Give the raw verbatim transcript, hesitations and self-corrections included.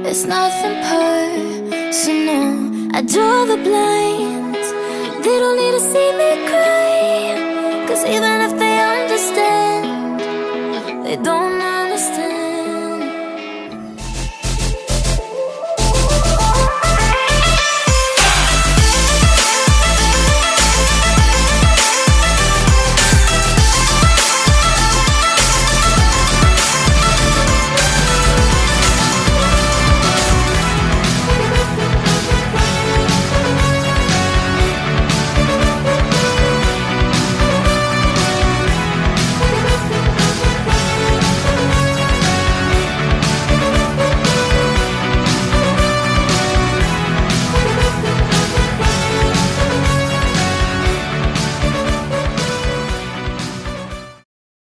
It's nothing personal. I draw the blinds. They don't need to see me cry, 'cause even if they